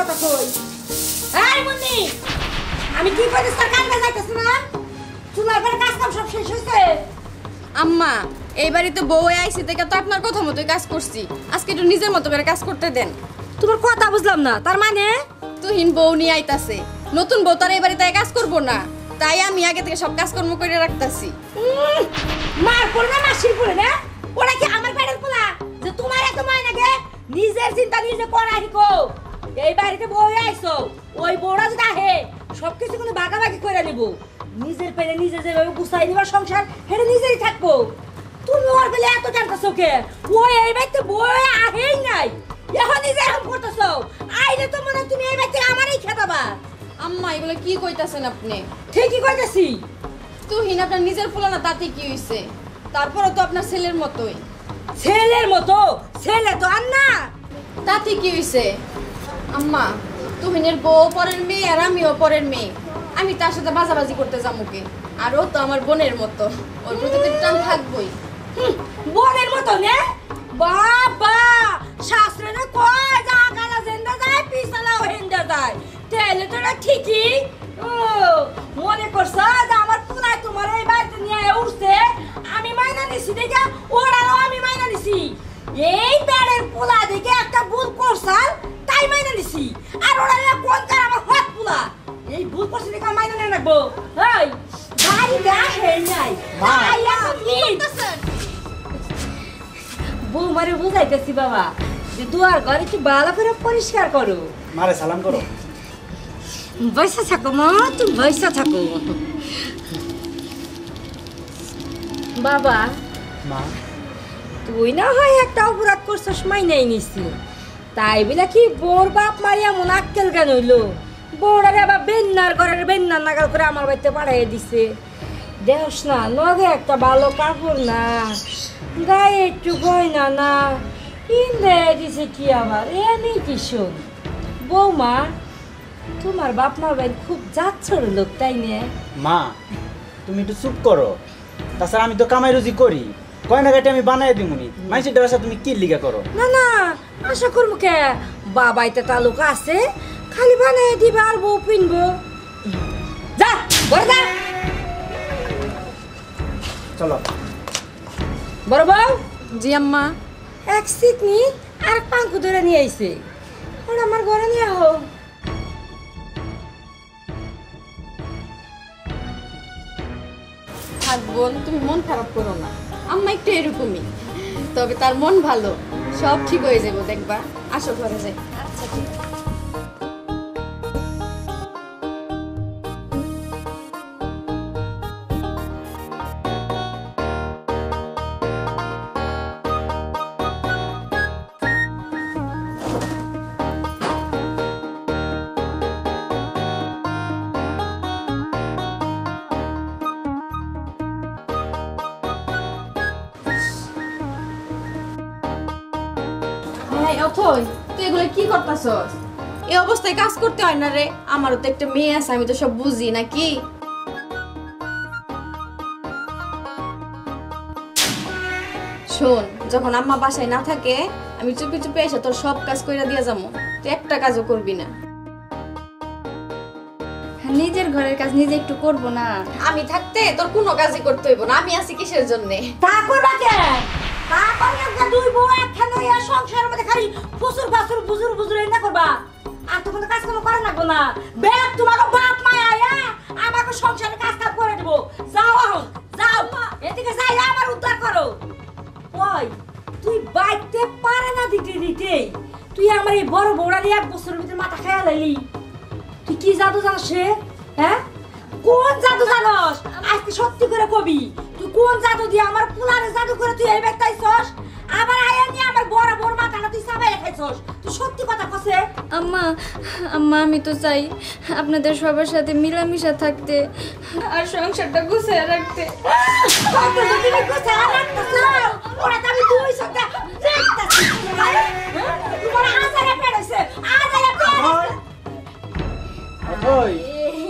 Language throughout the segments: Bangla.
কথা কই। এই মুন্নি, আমি কি কইতেছ তার কান বাজাইতেছ না? চুলার পরে কাজ কাম সব শেষ হইছে? আম্মা এই বাড়িতে বউ আইছে থেকে তো আপনার কথা মতোই কাজ করছি, আজকে একটু নিজের মতো করে কাজ করতে দেন। তোমার কথা বুঝলাম না, তার মানে তুহিন বউ নিয়ে আইতাছে, নতুন বউ তার এই বাড়িতে কাজ করবো না, তাই আমি আগে থেকে সব কাজকর্ম করে রাখতাছি। মার পড়ে না মাসির পড়ে না? ওরা কি আমার পেটের পোলা যে তোমার এত মায় নাকি? নিজের চিন্তা নিজে করা শিখো। এই বাড়িতে বউ আইছো, ওই বউরা যদি আহে সবকিছু কিন্তু ভাগাভাগি করে নিব। নিজের পেটে নিজে যেভাবে গুছাই নিবার সংসার সেটা নিজেরই থাকবো। তুমি ওর বেলে এত জানতেছো কে? ওই এই বাড়িতে বউ আহেই নাই, এখন নিজে এরকম করতেছো। আইলে তো মনে হয় তুমি এই বাড়িতে আমারই খেতাবা। আম্মা এগুলো কি কইতাছেন আপনি? ঠিকই কইতেছি। তুহিন আপনার নিজের পোলা না, তাতে কি হইছে? তারপরও তো আপনার ছেলের মতোই। ছেলের মতো? ছেলে তো আর না। তাতে কি হইছে? আম্মা তুহিনের বউ পরের মেয়ে আর আমিও পরের মেয়ে, আমি তার সাথে বাজাবাজি করতে যামুকে, আর ও তো আমার বোনের মতো, ওর প্রতি তো টান থাকবই। বোনের মতো নে? বাবা শাস্ত্রে না কয় যা গালা জেন্দা যায় পিছালাও হেন্দা যায়, তাহলে তো এটা ঠিকই। ও মনে করছ যে আমার পুনায় তোমার এই বাড়িতে নিয়ে উঠছে, আমি মাইনা নিছি দেখে ওরাও আমি মাইনা নিছি। এই পেড়ের পোলা দেখে একটা ভুল করছাল তাই মাইনা নিছি, আর ওরা কোন কার আমার হট পোলা এই ভুল করছে দেখে মাইনা নিয়ে রাখবো। এই বাড়ি দেখে নাই আইয়া প্লিজ বউ মারে বুঝাইতেছি বাবা যে দুয়ার ঘর একটু ভালো করে পরিষ্কার করো। মারে সালাম করো। বৈশা থাকো মা, তুমি বৈশা থাকো। বাবা মা তুই না হয় একটা অপরাধ করছিস, মাইনাই নিছি, তাই বলে কি বোর বাপ মারিয়া মন আক্কেল কেন হইলো? বউরারে আবার বেন্নার ঘরের বেন্নার নাগাল করে আমার বাড়িতে পাঠাইয়া দিছে। দেখ না নগে একটা ভালো কাপড় না, গায়ে একটু গয়না না, ইন্দে দিছে কি আবার এমনি কি শোন বৌমা, তোমার বাপ মার ভাই খুব যাচ্ছর লোক তাই নে? মা তুমি একটু চুপ করো, তাছাড়া আমি তো কামাই রুজি করি, গয়না গাটি আমি বানাই দিমুনি, মাইসের ব্যবসা তুমি কি লিগা করো? না না আশা করবো কে, বাবাইতে তালুক আছে, খালি বানাই দিবে আর বউ পিনবো। যা বড় যা, চলো। বড় বউ জি আম্মা। এক সিকনি আর এক পাঙ্কু ধরে নিয়ে আইছে, ওরা আমার ঘরে নিয়ে আহো। থাক বোন, তুমি মন খারাপ করো না, আম্মা একটু এরকমই, তবে তার মন ভালো, সব ঠিক হয়ে যাবো দেখবা। আসো ঘরে যাই। আচ্ছা ঠিক আছে। অথই তুই এগুলো কি করতাছস? এই অবস্থায় কাজ করতে হয় না রে, আমারও তো একটা মেয়ে আছে, আমি তো সব বুঝি নাকি। শোন, যখন আম্মা বাসায় না থাকে আমি চুপি চুপি এসে তোর সব কাজ কইরা দিয়া যাবো, তুই একটা কাজও করবি না। নিজের ঘরের কাজ নিজে একটু করব না? আমি থাকতে তোর কোনো কাজই করতে হইব না, আমি আছি কিসের জন্য? তা করবা কে? তা করলে যে দুই বউ একখানে এই সংসারের মধ্যে খালি ফুসুর ফাসুর বুজুর বুজুর এই না করবা, আর তো কোনো কাজ কাম করা লাগবো না। বেদ তোমার বাপ মায়া আয়া আমাকে সংসারে কাজ কাম করে দেব। যাও এখন যাও, এদিকে যাই আমার উদ্ধার করো। ওই তুই বাইতে পারে না দিতে দিতে তুই আমার এই বড় বউড়ালি এক বছরের ভিতরে মাথা খায়া লাইলি। তুই কি জাদু জানস রে? হ্যাঁ কোন জাদু জানস? আজকে সত্যি করে কবি তুই কোন জাদু দিয়ে আমার পুলারে জাদু করে তুই এই বেতাইছস, আবার আয়া নিয়ে আমার বড় বড় মাথাটা তুই সাবাই খাইছস? তুই সত্যি কথা কইছে? আম্মা আম্মা আমি তো চাই আপনাদের সবার সাথে মিলামিশা থাকতে আর সংসারটা গুছিয়ে রাখতে। কত যদি গুছায় রাখতেছ ওরা তো আমি দুই সপ্তাহ দেখতাছি। তোমার আজারে পেড়েছে, আজারে পেড়েছে। ওই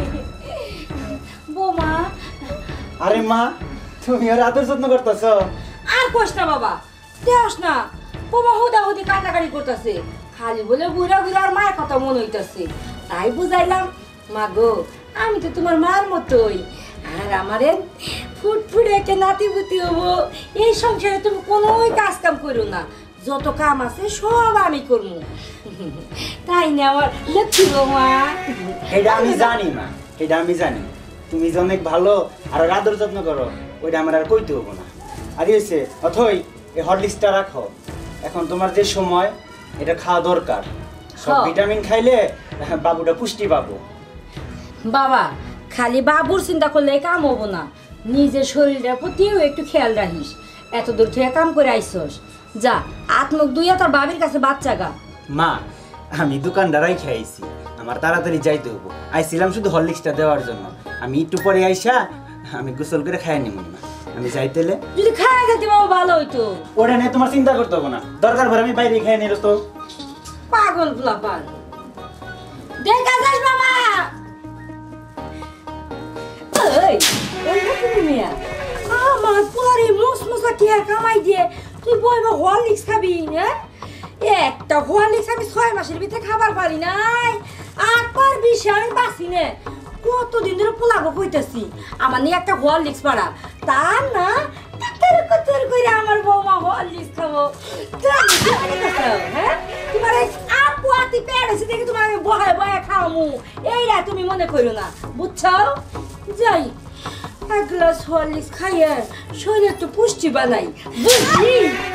বোমা আরে মা তুমি আর আদর যত্ন করতেছো? আর কষ্ট না বাবা, দেওস না বোমা হুদা হুদি কান্নাকাড়ি করতেছে, খালি বলে বুড়া বুড়ার মায়ের কথা মনে হইতাছে, তাই বুঝাইলাম। মা গো, আমি তো তোমার মার মতোই, আর আমারে ফুটফুটে একটা নাতিপুতি হবো। এই সংসারে তুমি কোনোই কাজ কাম করো না, যত কাম আছে সব আমি করবো। তাই না আমার লক্ষ্মী গো মা? এটা আমি জানি মা, এটা আমি জানি। তুমি যে অনেক ভালো আর ওর আদর যত্ন করো, ওইটা আমার আর কইতে হবো না। আর এসে অথই এই হরলিক্সটা রাখো, এখন তোমার যে সময় এটা খাওয়া দরকার। সব হ্যাঁ। ভিটামিন খাইলে বাবুটা পুষ্টি পাবো। বাবা, খালি বাবুর চিন্তা করলে কাম হবো না, নিজের শরীরের প্রতিও একটু খেয়াল রাখিস। এত দূর থেকে কাম করে আইসস, যা আত্মক দুইয়া তোর বাবির কাছে বাচ্চা গা। মা, আমি দোকানদারাই খাইছি, আমার তাড়াতাড়ি যাইতে হবো। আইছিলাম শুধু হরলিক্সটা দেওয়ার জন্য। আমি একটু পরে আইসা আমি গোসল করে খাই নিব না। আমি যাইতেলে যদি খায় যেতে বাবা ভালো হইতো। ওটা নিয়ে তোমার চিন্তা করতে হবে না, দরকার পরে আমি বাইরে খেয়ে নিল তো। পাগল পোলাপান, দেখা যাস বাবা। এই, ওই দেখি মিয়া, আমার পরে মুসমুসা টিয়া কামাই দিয়ে তুই বলবো হরলিক্স খাবি? হ্যাঁ, একটা হরলিক্স আমি 6 মাসের ভিতরে খাবার পারি নাই, আর পারবি সে আমি বাঁচি নে। কতদিন ধরে পোলাবো কইতাছি আমার নিয়ে একটা হরলিক্স পাড়া, তা না কতর কতর করে আমার বৌমা হরলিক্স খাবো। হ্যাঁ, তোমার আপু আতি পেড়েছে দেখে তোমার আমি বহায় বহায় খাওয়ামু, এইরা তুমি মনে করো না, বুঝছো? যাই এক গ্লাস হরলিক্স খাইয়ে শরীরে একটু পুষ্টি বানাই, বুঝলি?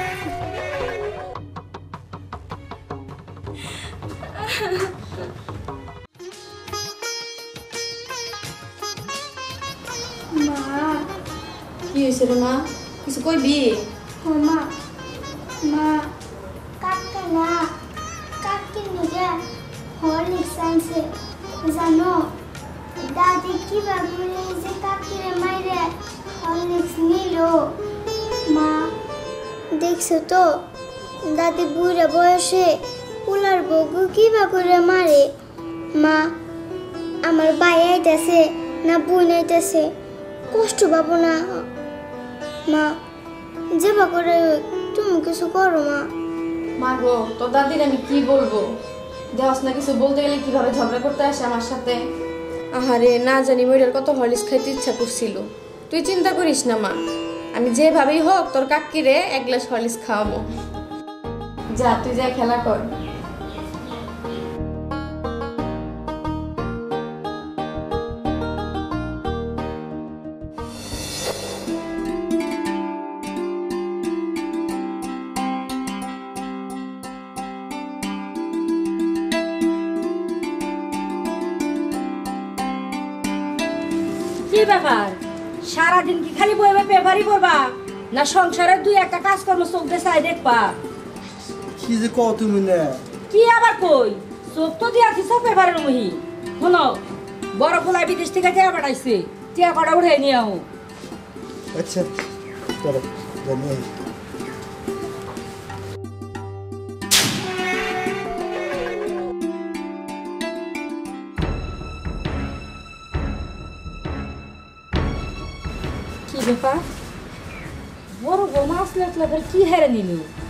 মা, কি হয়েছে রে মা? কিছু কইবি? ও মা, মা, কাকা না, কাকির নিজে হরলিক্স আনছে জানো? দাদি কিভাবে যে কাকিরে মাইরে হরলিক্স নিল। মা দেখছো তো, দাদি বুড়া বয়সে পোলার বগু কিবা করে মারে। মা, আমার ভাই আইতাছে না বোন আইতাছে, কষ্ট পাবো না? মা, যেবা করে তুমি কিছু করো মা। মা গো, তোর দাদির আমি কি বলবো? দেওয়াস না কিছু বলতে গেলে কিভাবে ঝগড়া করতে আসে আমার সাথে। আহারে, না জানি মইরার কত হরলিক্স খাইতে ইচ্ছা করছিল। তুই চিন্তা করিস না মা, আমি যেভাবেই হোক তোর কাকিরে 1 গ্লাস হরলিক্স খাওয়াবো। যা, তুই যা খেলা কর। কি ব্যাপার, সারাদিন কি খালি বইবে পেপারই পড়বা, না সংসারের দুই একটা কাজকর্ম চোখ দিয়ে চাই দেখবা? কি যে কও তুমি না? কি আবার কই, চোখ তো দিয়া দিছ পেপারের মুহি। শোনো, বড় পোলা বিদেশ থেকে টিয়া পাঠাইছে, টিয়া কটা উঠে নিয়ে আও। আচ্ছা চলো জানি। কি ব্যাপার, বড় বৌমা আসলে আসলে কি হেরে নিল?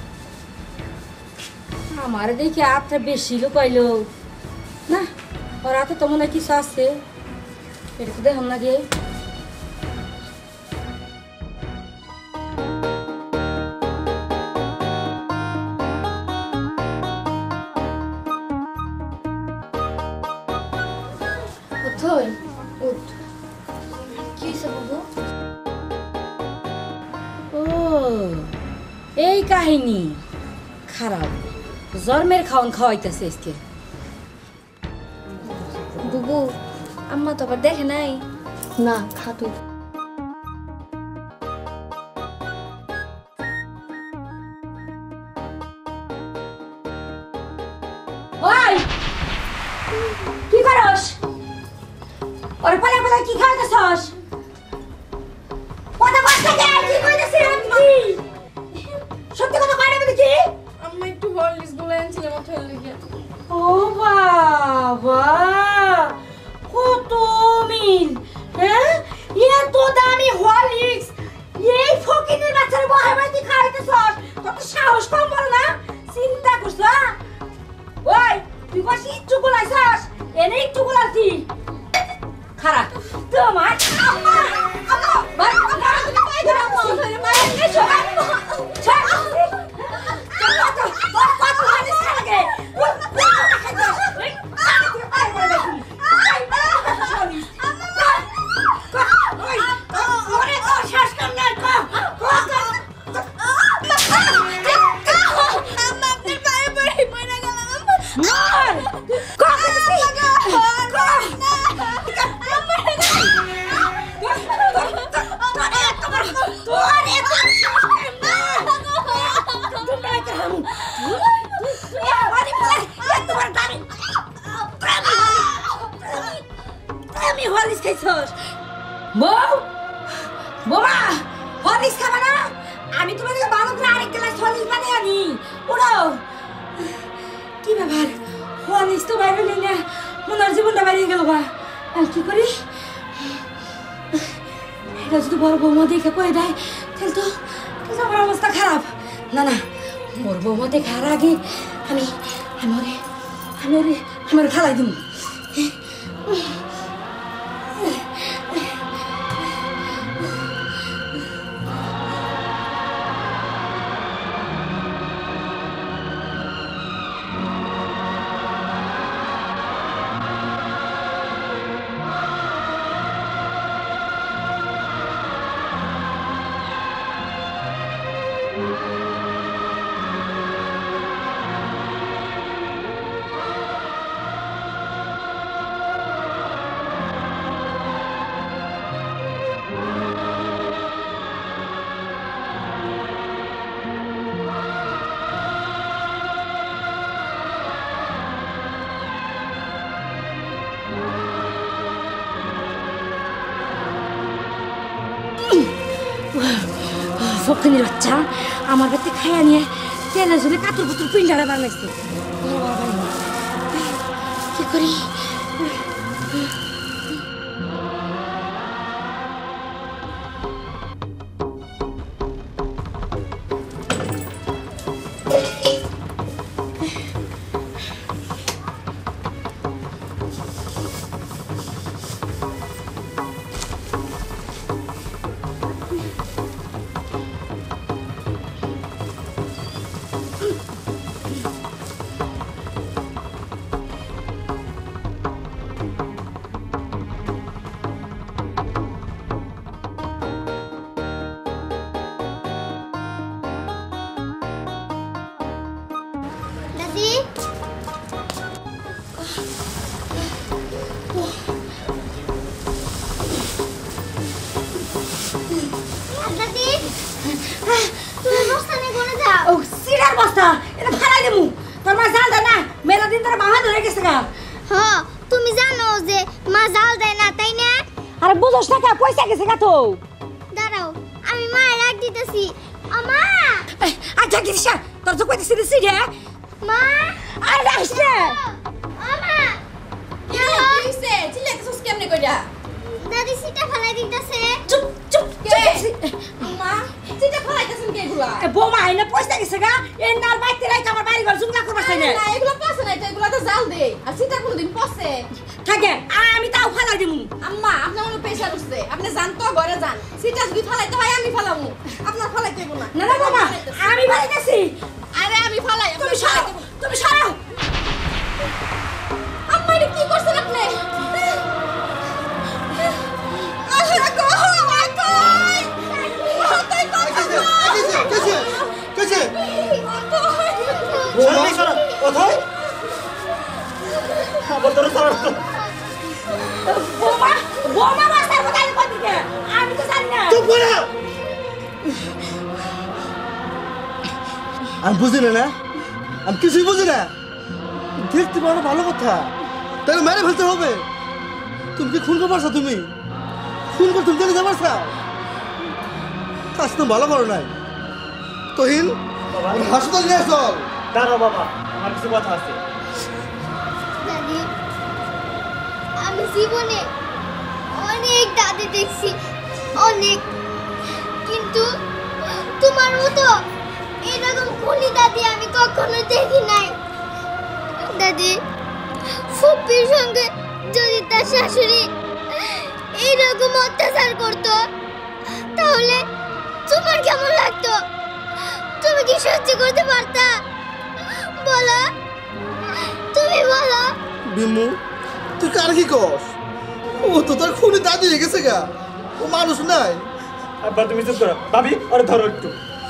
আমার দেখি আত্মা বেশি লুকাইলো না, ওর হাতে তো মনে হয় কিছু আছে, এটা তো দেখুন লাগে। ওঠই, উঠ। কি হয়েছে বাবু? ও, এই কাহিনী খারাপ, জন্মের খাওয়ান খাওয়াইতেছে আজকে। বুবু, আম্মা তো আবার দেখে নাই। না, খা তুই। ওই, কি করস? ওরে পালা পালা কি খাইতেছস? কথা বলতে দে, কি কইতেছিস আপনি? সত্যি কথা কইনা বলি কি? আম্মা একটু হরলিক্স গুলো আনছিলাম ওঠার লেগে। ও বাবা, কত মিল, হ্যাঁ? এত দামি হরলিক্স এই ফকিনের বাচ্চার বহাবাইতে খাইতেছস, কত সাহস কম বল না? চিন্তা করছ? হরলিক্স খাবে না? আমি তোমাদেরকে ভালো করে আরেক গ্লাস হরলিক্স বানিয়ে আনি। উড়ো। কি ব্যাপার? হরলিক্স তো বাইরে নেই না, মনার জীবনটা বাইরে গেল বা। কি করি? এটা যদি বড় বৌমা দেখে কয়ে দেয় তাহলে তো আমার অবস্থা খারাপ। না না, বড় বৌমা দেখার আগে আমি খালাই দিব। ফকিনির বাচ্চা আমার বাড়িতে খাইয়া নিয়ে তেলে ঝুলে কাতুর কুতুর পিন্ডারা বানাইছে। কি করি? দাদি দাদি তুমি বস্তা নিয়ে কোনে যাও? ও সিরার বস্তা এটা ফালাই দেবো। তোর মা জাল দেয় না, মেলা দিন ধরে বাবা ধরে গেছে গা। হ্যাঁ তুমি জানো যে মা জাল দেয় না তাই না? আরে বুঝোস না কে, পয়সা গেছে গা তো। দাঁড়াও আমি মায়ের রাখ দিতেছি। আমা আচ্ছা কিরিশা তোর তো কইতেছি দিছি রে। মা আরে রাখিস রে। আমা কি হইছে? চিল্লাইতেছস কেমনে কইরা? দাদি সিটা ফেলাই দিতেছে। চুপ চুপ কে? চুপ। আম্মা চিটা ফলাইতেছেন কে এগুলা? এ বৌমা আইনে পয়সা গেছে গা, এর নার বাইতে রাইতে আমার বাড়ি ঘর জুমলা করবার চাই না। না এগুলো পচে না, এগুলো তো জাল দেই। আর চিটা কোনদিন পচে? থাকে আমি তাও ফালাই দিমু। আম্মা আপনার মনে প্রেশার উঠছে, আপনি যান তো ঘরে যান। চিটা যদি ফালাইতে হয় আমি ফালামু, আপনার ফালাইতে হইব না। না না বৌমা আমি বাড়ি গেছি। আরে আমি ফালাই, তুমি সরো, তুমি সরো। আম্মা এটা কি করছেন আপনি? আরে গো মাই কই কই কেছে বৌমা বৌমা রাস্তার মধ্যে আইলে কই দিকে? আমি তো জানি না। আমি বুঝি না, আমি কিছুই বুঝি না। দেখতে পারো ভালো কথা, তাহলে মেরে ফেলতে হবে। তুমি কি খুন করছো? তুমি খুন করে তুমি দেখে যাবার কাজ তো ভালো করো নাই। তহিন হাসপাতাল নিয়ে চল। দাঁড়াও বাবা, আমার কিছু কথা আছে। দাদি আমি জীবনে অনেক দাদি দেখছি, অনেক, কিন্তু তোমার মতো এরকম খুনি দাদি আমি কখনো দেখি নাই। দাদি ফুপির সঙ্গে যদি তার শাশুড়ি এইরকম অত্যাচার করতো তাহলে তোমার কেমন লাগতো? তুমি কি সহ্য করতে পারতা? বলো, তুমি বলো। বিমু তুই কার কি কস? ও তো তার খুনি দাদি হয়ে গেছে গা, ও মানুষ নাই। আব্বা তুমি চুপ করো। ভাবি ওরে ধরো একটু।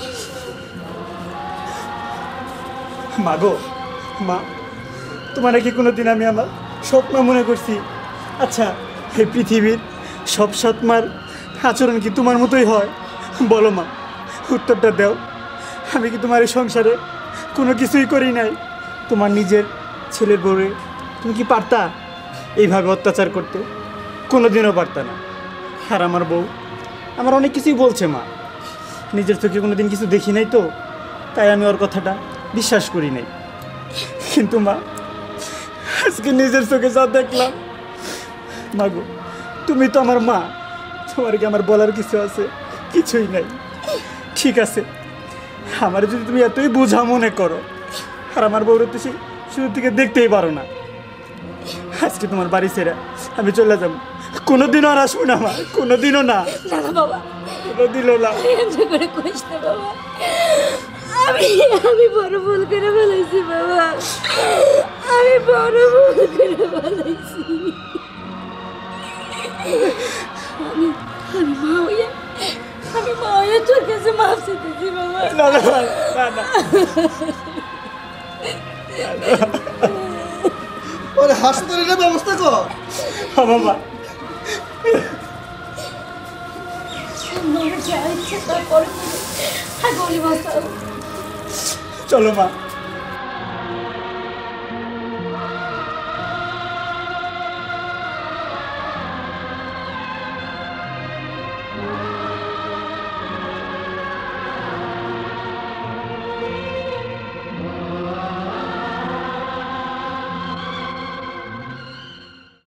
মা গো, মা তোমার কি কোনোদিন আমি আমার স্বপ্ন মনে করছি? আচ্ছা এই পৃথিবীর সব সৎমার আচরণ কি তোমার মতোই হয়? বলো মা, উত্তরটা দাও। আমি কি তোমার এই সংসারে কোনো কিছুই করি নাই? তোমার নিজের ছেলের বউরে তুমি কি পারতা এইভাবে অত্যাচার করতে? কোনোদিনও পারতা না। আর আমার বউ আমার অনেক কিছুই বলছে মা, নিজের চোখে কোনোদিন কিছু দেখি নাই তো, তাই আমি ওর কথাটা বিশ্বাস করি নাই। কিন্তু মা, আজকে নিজের চোখে যা দেখলাম, মা গো, তুমি তো আমার মা, তোমার কি আমার বলার কিছু আছে? কিছুই নাই। ঠিক আছে, আমার যদি তুমি এতই বোঝা মনে করো, আর আমার বউরে তো শুরু থেকে দেখতেই পারো না, আজকে তোমার বাড়ি ছেড়ে আমি চলে যাবো। কোনোদিনও আর আসবো না মা, কোনোদিনও না, না না বাবা, কোনোদিনও না। এমনি করে কইস না বাবা, আমি বড় ভুল করে ফেলেছি বাবা, আমি বড় ভুল করে ফেলেছি। আমি মা হইয়া তোর কাছে মাফ চাইতেছি বাবা। না না না না, ওরে হাসপাতালের ব্যবস্থা কর। হ্যাঁ বাবা, আমার যা ইচ্ছে তা করে আগে বলি বাঁচাও। চলো মা।